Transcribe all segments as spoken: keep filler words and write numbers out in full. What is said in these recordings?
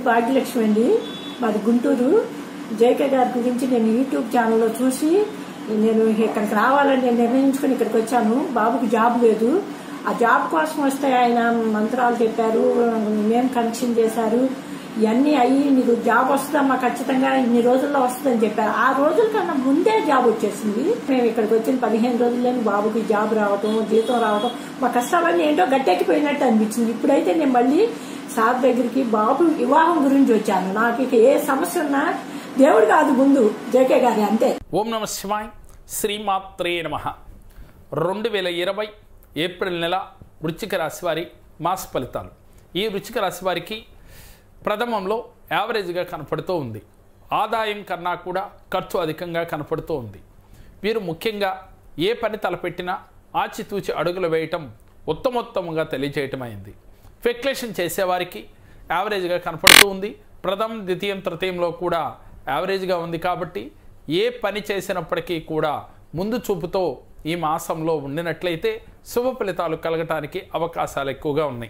భాగ్యలక్ష్మి అండి, మాది గుంటూరు. జేకే గారి గురించి నేను యూట్యూబ్ ఛానల్లో చూసి నేను ఇక్కడికి రావాలని నేను నిర్ణయించుకుని ఇక్కడికి వచ్చాను. బాబుకి జాబ్ లేదు. ఆ జాబ్ కోసం వస్తే ఆయన మంత్రాలు చెప్పారు, నేమ్ కనెక్షన్ చేశారు. ఇవన్నీ అయ్యి నీకు జాబ్ వస్తుందమ్మా ఖచ్చితంగా ఇన్ని రోజుల్లో వస్తుందని చెప్పారు. ఆ రోజుల కన్నా ముందే జాబ్ వచ్చేసింది. మేము ఇక్కడికి వచ్చిన పదిహేను రోజుల్లోనే బాబుకి జాబ్ రావటం, జీతం రావటం, మా కష్టాలన్నీ ఏంటో గట్టెక్కిపోయినట్టు అనిపించింది. ఇప్పుడైతే నేను మళ్ళీ సార్ దగ్గరికి బాబు వివాహం గురించి వచ్చాను. నాకు ఇక ఏ సమస్య ఉన్నా దేవుడు కాదు ముందు జేకే గారి అంతే. ఓం నమ శివాయ్. శ్రీమాత్రే నమః. రెండు వేల ఇరవై ఏప్రిల్ నెల వృశ్చిక రాశి వారి మాస ఫలితాలు. ఈ వృశ్చిక రాశి వారికి ప్రథమంలో యావరేజ్గా కనపడుతూ ఉంది. ఆదాయం కన్నా కూడా ఖర్చు అధికంగా కనపడుతూ ఉంది. వీరు ముఖ్యంగా ఏ పని తలపెట్టినా ఆచితూచి అడుగులు వేయటం ఉత్తమోత్తమంగా తెలియజేయటం అయింది. స్పెక్యులేషన్ చేసేవారికి యావరేజ్గా కనపడుతూ ఉంది. ప్రథమ ద్వితీయం తృతీయంలో కూడా యావరేజ్గా ఉంది. కాబట్టి ఏ పని చేసినప్పటికీ కూడా ముందు చూపుతో ఈ మాసంలో ఉండినట్లయితే శుభ ఫలితాలు కలగటానికి అవకాశాలు ఎక్కువగా ఉన్నాయి.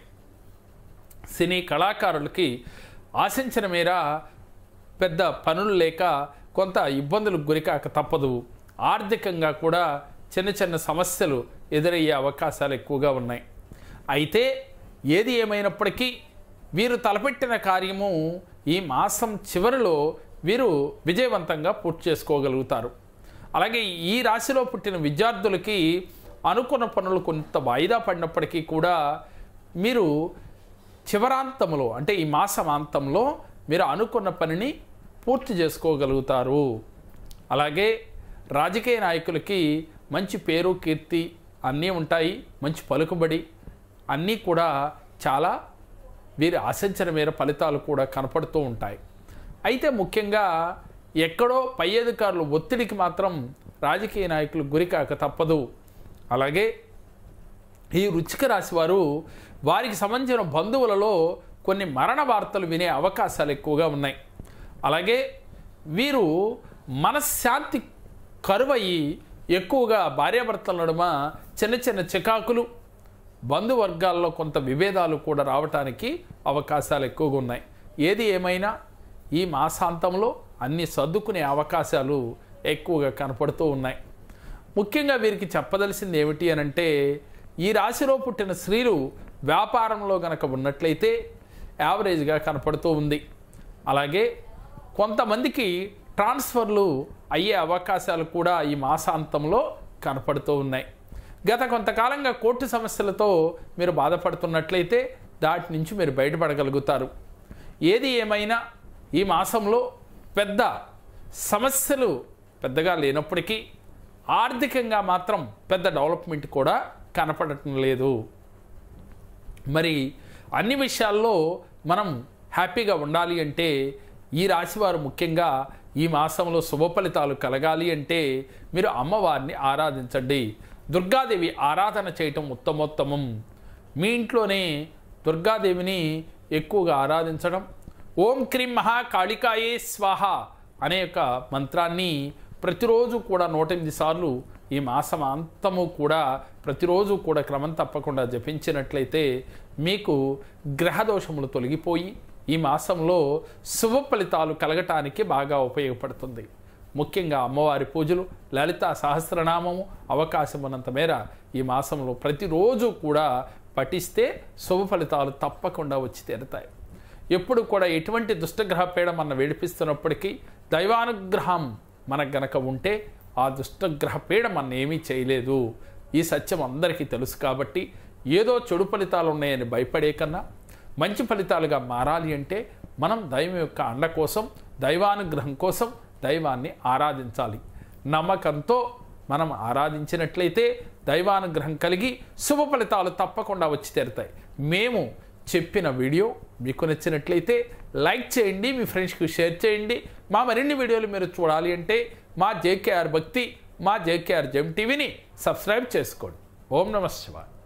సినీ కళాకారులకి ఆశించిన మేర పెద్ద పనులు లేక కొంత ఇబ్బందులకు గురికాక తప్పదు. ఆర్థికంగా కూడా చిన్న చిన్న సమస్యలు ఎదురయ్యే అవకాశాలు ఎక్కువగా ఉన్నాయి. అయితే ఏది ఏమైనప్పటికీ వీరు తలపెట్టిన కార్యము ఈ మాసం చివరిలో వీరు విజయవంతంగా పూర్తి చేసుకోగలుగుతారు. అలాగే ఈ రాశిలో పుట్టిన విద్యార్థులకి అనుకున్న పనులు కొంత వాయిదా పడినప్పటికీ కూడా మీరు చివరాంతంలో అంటే ఈ మాసమాంతంలో మీరు అనుకున్న పనిని పూర్తి చేసుకోగలుగుతారు. అలాగే రాజకీయ నాయకులకి మంచి పేరు కీర్తి అన్నీ ఉంటాయి. మంచి పలుకుబడి అన్నీ కూడా చాలా వీరి ఆశించిన మేర ఫలితాలు కూడా కనపడుతూ ఉంటాయి. అయితే ముఖ్యంగా ఎక్కడో పై అధికారులు ఒత్తిడికి మాత్రం రాజకీయ నాయకులు గురికాక తప్పదు. అలాగే ఈ వృశ్చిక రాశి వారు వారికి సంబంధించిన బంధువులలో కొన్ని మరణ వార్తలు వినే అవకాశాలు ఎక్కువగా ఉన్నాయి. అలాగే వీరు మనశ్శాంతి కరువయ్యి ఎక్కువగా భార్యాభర్తల నడుమ చిన్న చిన్న చికాకులు, బంధువర్గాల్లో కొంత విభేదాలు కూడా రావటానికి అవకాశాలు ఎక్కువగా ఉన్నాయి. ఏది ఏమైనా ఈ మాసాంతంలో అన్ని సర్దుకునే అవకాశాలు ఎక్కువగా కనపడుతూ ఉన్నాయి. ముఖ్యంగా వీరికి చెప్పదలసింది ఏమిటి అనంటే, ఈ రాశిలో పుట్టిన స్త్రీలు వ్యాపారంలో గనక ఉన్నట్లయితే యావరేజ్గా కనపడుతూ ఉంది. అలాగే కొంతమందికి ట్రాన్స్ఫర్లు అయ్యే అవకాశాలు కూడా ఈ మాసాంతంలో కనపడుతూ ఉన్నాయి. గత కొంతకాలంగా కోర్టు సమస్యలతో మీరు బాధపడుతున్నట్లయితే దాటి నుంచి మీరు బయటపడగలుగుతారు. ఏది ఏమైనా ఈ మాసంలో పెద్ద సమస్యలు పెద్దగా లేనప్పటికీ ఆర్థికంగా మాత్రం పెద్ద డెవలప్మెంట్ కూడా కనపడటం లేదు. మరి అన్ని విషయాల్లో మనం హ్యాపీగా ఉండాలి అంటే ఈ రాశివారు ముఖ్యంగా ఈ మాసంలో శుభ ఫలితాలు కలగాలి అంటే మీరు అమ్మవారిని ఆరాధించండి. దుర్గాదేవి ఆరాధన చేయటం ఉత్తమోత్తమం. మీ ఇంట్లోనే దుర్గాదేవిని ఎక్కువగా ఆరాధించడం, ఓం క్రీం మహాకాళికాయే స్వాహ అనే యొక్క మంత్రాన్ని ప్రతిరోజు కూడా నూట ఎనిమిది సార్లు ఈ మాసం అంతము కూడా ప్రతిరోజు కూడా క్రమం తప్పకుండా జపించినట్లయితే మీకు గ్రహదోషములు తొలగిపోయి ఈ మాసంలో శుభ ఫలితాలు కలగటానికి బాగా ఉపయోగపడుతుంది. ముఖ్యంగా అమ్మవారి పూజలు, లలితా సహస్రనామము అవకాశం ఉన్నంత మేర ఈ మాసంలో ప్రతిరోజు కూడా పఠిస్తే శుభ ఫలితాలు తప్పకుండా వచ్చి తీరుతాయి. ఎప్పుడు కూడా ఎటువంటి దుష్టగ్రహ పీడ మన వేడిపిస్తున్నప్పటికీ దైవానుగ్రహం మనకు గనక ఉంటే ఆ దుష్టగ్రహ పీడ మన ఏమీ చేయలేదు. ఈ సత్యం అందరికీ తెలుసు. కాబట్టి ఏదో చెడు ఫలితాలు ఉన్నాయని భయపడే కన్నా మంచి ఫలితాలుగా మారాలి అంటే మనం దైవం యొక్క అండ కోసం, దైవానుగ్రహం కోసం దైవాన్ని ఆరాధించాలి. నమ్మకంతో మనం ఆరాధించినట్లయితే దైవానుగ్రహం కలిగి శుభ ఫలితాలు తప్పకుండా వచ్చి తీరుతాయి. మేము చెప్పిన వీడియో మీకు నచ్చినట్లయితే లైక్ చేయండి, మీ ఫ్రెండ్స్కి షేర్ చేయండి. మా మరిన్ని వీడియోలు మీరు చూడాలి అంటే మా జేకేఆర్ భక్తి, మా జేకేఆర్ జెమ్ టీవీని సబ్స్క్రైబ్ చేసుకోండి. ఓం నమః శివాయ.